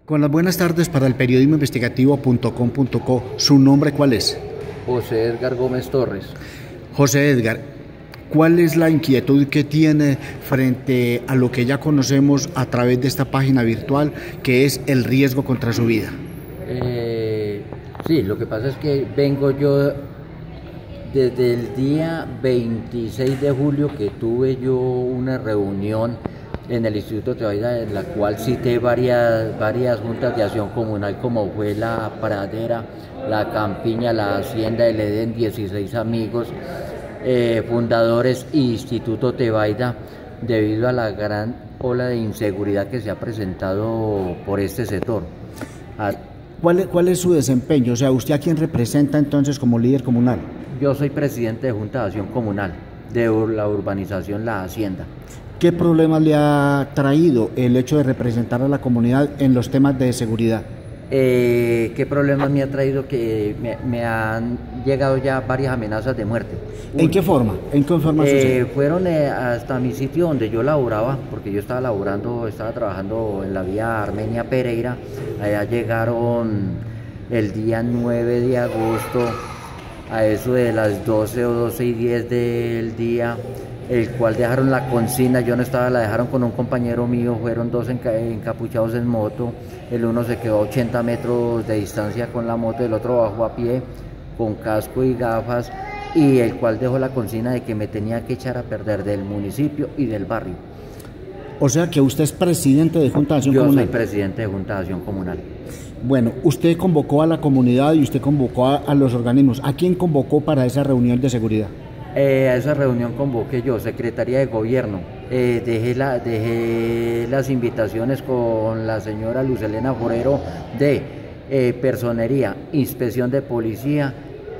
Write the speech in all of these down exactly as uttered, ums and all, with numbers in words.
Con las buenas tardes para el periodismo investigativo punto com punto co. ¿Su nombre cuál es? José Edgar Gómez Torres. José Edgar, ¿cuál es la inquietud que tiene frente a lo que ya conocemos a través de esta página virtual, que es el riesgo contra su vida? Eh, sí, lo que pasa es que vengo yo desde el día veintiséis de julio, que tuve yo una reunión en el Instituto Tebaida, en la cual cité varias, varias juntas de acción comunal, como fue la Pradera, la Campiña, la Hacienda, el Edén, dieciséis amigos, eh, fundadores e Instituto Tebaida, debido a la gran ola de inseguridad que se ha presentado por este sector. A, ¿Cuál es, ¿Cuál es su desempeño? O sea, ¿usted a quién representa entonces como líder comunal? Yo soy presidente de Junta de Acción Comunal de la urbanización La Hacienda. ¿Qué problemas le ha traído el hecho de representar a la comunidad en los temas de seguridad? Eh, ¿Qué problemas me ha traído? Que me, me han llegado ya varias amenazas de muerte. Uy. ¿En qué forma? ¿En qué forma eh, Fueron eh, hasta mi sitio donde yo laboraba, porque yo estaba laborando, estaba trabajando en la vía Armenia Pereira. Allá llegaron el día nueve de agosto, a eso de las doce o doce y diez del día, el cual dejaron la consigna. Yo no estaba, la dejaron con un compañero mío, fueron dos enca encapuchados en moto, el uno se quedó a ochenta metros de distancia con la moto, el otro bajó a pie con casco y gafas, y el cual dejó la consigna de que me tenía que echar a perder del municipio y del barrio. O sea que usted es presidente de Junta de Acción Yo Comunal. Yo soy presidente de Junta de Acción Comunal. Bueno, usted convocó a la comunidad y usted convocó a, a los organismos. ¿A quién convocó para esa reunión de seguridad? Eh, a esa reunión convoqué yo, Secretaría de Gobierno. Eh, dejé, la, dejé las invitaciones con la señora Luz Elena Forero de eh, Personería, Inspección de Policía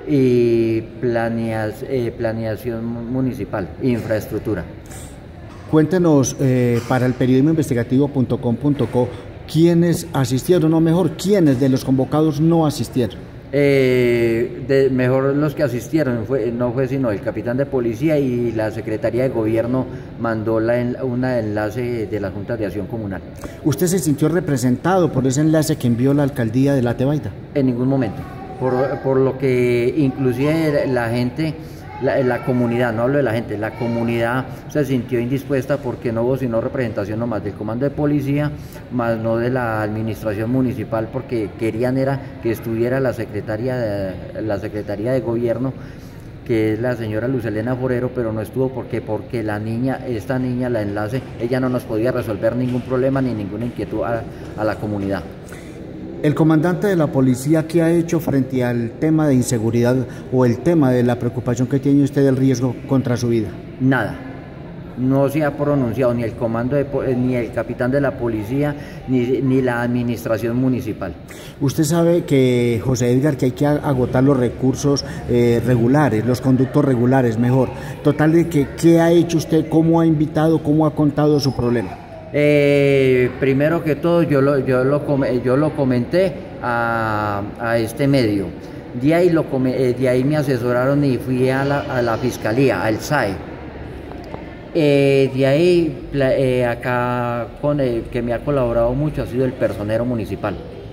y planeas, eh, Planeación Municipal, Infraestructura. Cuéntenos eh, para el periodismo investigativo punto com punto co quiénes asistieron, o mejor, quiénes de los convocados no asistieron. Eh, de, mejor los que asistieron, fue, no fue sino el capitán de policía, y la Secretaría de Gobierno mandó la, una enlace de las juntas de acción comunal. ¿Usted se sintió representado por ese enlace que envió la alcaldía de La Tebaida? En ningún momento, por, por lo que inclusive la gente, la, la comunidad, no hablo de la gente, la comunidad se sintió indispuesta, porque no hubo sino representación nomás del comando de policía, más no de la administración municipal, porque querían era que estuviera la secretaria de, la Secretaría de Gobierno, que es la señora Luz Elena Forero, pero no estuvo. ¿Por qué? Porque la niña, esta niña, la enlace, ella no nos podía resolver ningún problema ni ninguna inquietud a, a la comunidad. El comandante de la policía, ¿qué ha hecho frente al tema de inseguridad o el tema de la preocupación que tiene usted del riesgo contra su vida? Nada. No se ha pronunciado ni el comando de, ni el capitán de la policía ni, ni la administración municipal. Usted sabe que, José Edgar, que hay que agotar los recursos eh, regulares, los conductos regulares, mejor. Total, de que, ¿qué ha hecho usted? ¿Cómo ha invitado? ¿Cómo ha contado su problema? Eh, primero que todo, yo lo, yo lo, yo lo comenté a, a este medio. De ahí, lo, de ahí me asesoraron y fui a la, a la fiscalía, al S A E. Eh, de ahí, eh, acá con el que me ha colaborado mucho ha sido el personero municipal.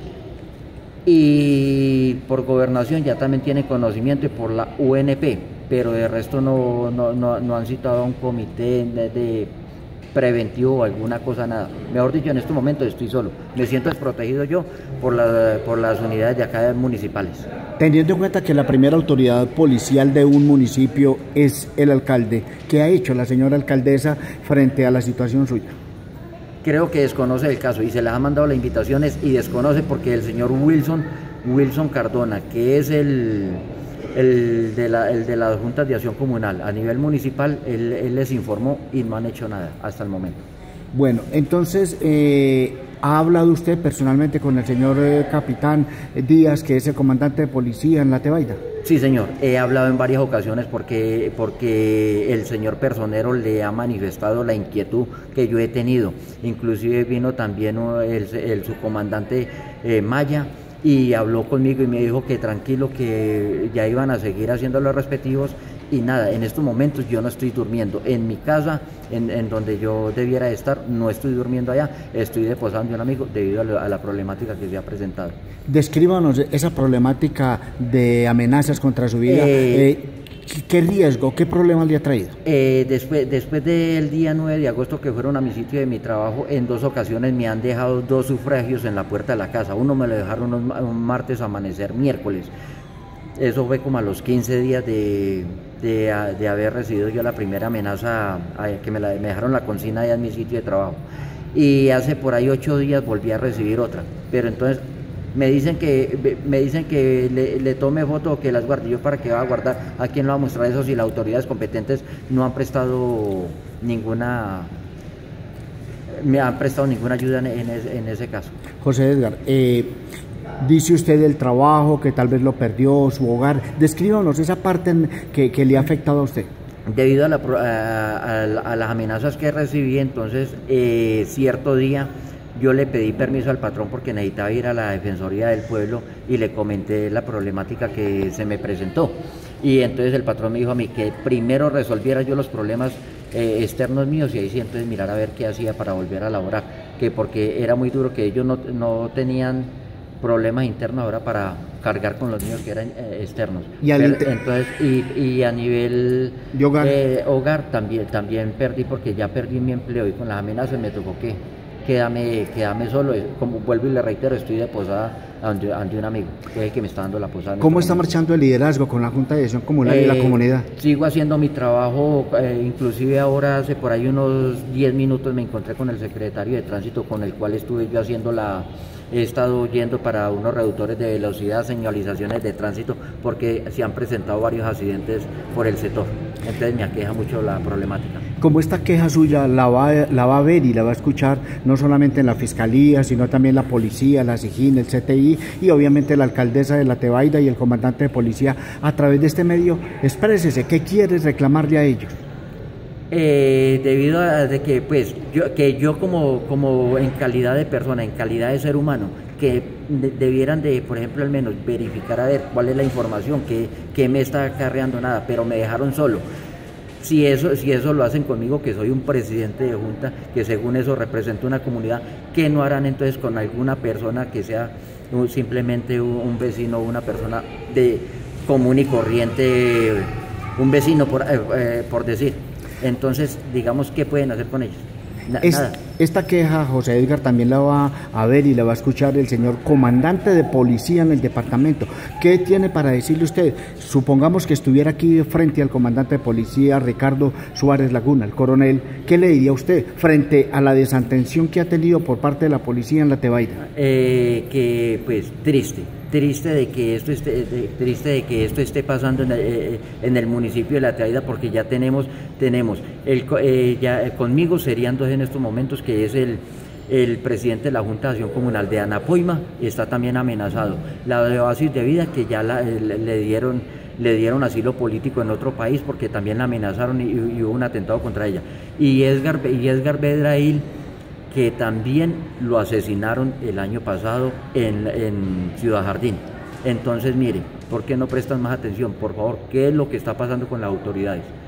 Y por gobernación ya también tiene conocimiento, y por la U N P, pero de resto no, no, no, no han citado a un comité de, de preventivo o alguna cosa, nada. Mejor dicho, en este momento estoy solo. Me siento desprotegido yo por, la, por las unidades de acá municipales. Teniendo en cuenta que la primera autoridad policial de un municipio es el alcalde, ¿qué ha hecho la señora alcaldesa frente a la situación suya? Creo que desconoce el caso y se les ha mandado las invitaciones y desconoce, porque el señor Wilson, Wilson Cardona, que es el, el, de la, el de las juntas de acción comunal a nivel municipal, él, él les informó y no han hecho nada hasta el momento. Bueno, entonces, eh, ¿ha hablado usted personalmente con el señor eh, capitán Díaz, que es el comandante de policía en La Tebaida? Sí, señor, he hablado en varias ocasiones, porque, porque el señor personero le ha manifestado la inquietud que yo he tenido. Inclusive vino también el, el subcomandante eh, Maya, y habló conmigo y me dijo que tranquilo, que ya iban a seguir haciendo los respectivos, y nada, en estos momentos yo no estoy durmiendo en mi casa, en, en donde yo debiera estar, no estoy durmiendo allá, estoy deposando a un amigo debido a la, a la problemática que se ha presentado. Descríbanos esa problemática de amenazas contra su vida. Eh, eh, ¿Qué riesgo, qué problemas le ha traído? Eh, después, después del día nueve de agosto que fueron a mi sitio de mi trabajo, en dos ocasiones me han dejado dos sufragios en la puerta de la casa. Uno me lo dejaron un, un martes amanecer miércoles. Eso fue como a los quince días de, de, de haber recibido yo la primera amenaza, que me, la, me dejaron la consigna allá en mi sitio de trabajo. Y hace por ahí ocho días volví a recibir otra. Pero entonces me dicen que me dicen que le, le tome foto o que las guarde. Yo para qué va a guardar, a quién lo va a mostrar eso si las autoridades competentes no han prestado ninguna me han prestado ninguna ayuda en, en, ese, en ese caso. José Edgar, eh, dice usted del trabajo, que tal vez lo perdió, su hogar. Descríbanos esa parte en que, que le ha afectado a usted. Debido a, la, a, a, a las amenazas que recibí, entonces eh, cierto día yo le pedí permiso al patrón porque necesitaba ir a la Defensoría del Pueblo y le comenté la problemática que se me presentó. Y entonces el patrón me dijo a mí que primero resolviera yo los problemas eh, externos míos y ahí sí entonces mirar a ver qué hacía para volver a laborar, que porque era muy duro, que ellos no, no tenían problemas internos ahora para cargar con los niños que eran eh, externos. Y, al Pero, entonces, y, y a nivel de hogar, eh, hogar también, también perdí porque ya perdí mi empleo y con las amenazas me tocó que quédame, quédame solo, como vuelvo y le reitero, estoy de posada ante, ante un amigo, que es el que me está dando la posada. ¿Cómo está marchando el liderazgo con la Junta de Acción Comunal eh, y la comunidad? Sigo haciendo mi trabajo, eh, inclusive ahora hace por ahí unos diez minutos me encontré con el secretario de Tránsito con el cual estuve yo haciendo la... He estado yendo para unos reductores de velocidad, señalizaciones de tránsito, porque se han presentado varios accidentes por el sector. Entonces me aqueja mucho la problemática. Como esta queja suya la va, la va a ver y la va a escuchar no solamente en la Fiscalía, sino también la Policía, la SIGIN, el C T I y obviamente la alcaldesa de La Tebaida y el comandante de policía a través de este medio, exprésese, ¿qué quieres reclamarle a ellos? Eh, debido a de que pues yo, que yo como, como en calidad de persona, en calidad de ser humano, que de, debieran de, por ejemplo, al menos verificar a ver cuál es la información, que, que me está acarreando nada, pero me dejaron solo. Si eso, si eso lo hacen conmigo, que soy un presidente de junta, que según eso representa una comunidad, ¿qué no harán entonces con alguna persona que sea simplemente un, un vecino, una persona de común y corriente, un vecino por, eh, eh, por decir? Entonces, digamos, ¿qué pueden hacer con ellos? Na es, nada. Esta queja, José Edgar, también la va a ver y la va a escuchar el señor comandante de policía en el departamento. ¿Qué tiene para decirle usted? Supongamos que estuviera aquí frente al comandante de policía, Ricardo Suárez Laguna, el coronel. ¿Qué le diría usted frente a la desatención que ha tenido por parte de la policía en La Tebaida? Eh, que, pues, triste. Triste de que esto esté, de, triste de que esto esté pasando en el, eh, en el municipio de La Tebaida, porque ya tenemos, tenemos el, eh, ya conmigo serían dos en estos momentos, que es el, el presidente de la Junta de Acción Comunal de Anapoima, está también amenazado. La de Oasis de Vida, que ya la, le, le dieron le dieron asilo político en otro país porque también la amenazaron y, y hubo un atentado contra ella. Y Edgar, y Edgar Bedrail, que también lo asesinaron el año pasado en, en Ciudad Jardín. Entonces, mire, ¿por qué no prestan más atención? Por favor, ¿qué es lo que está pasando con las autoridades?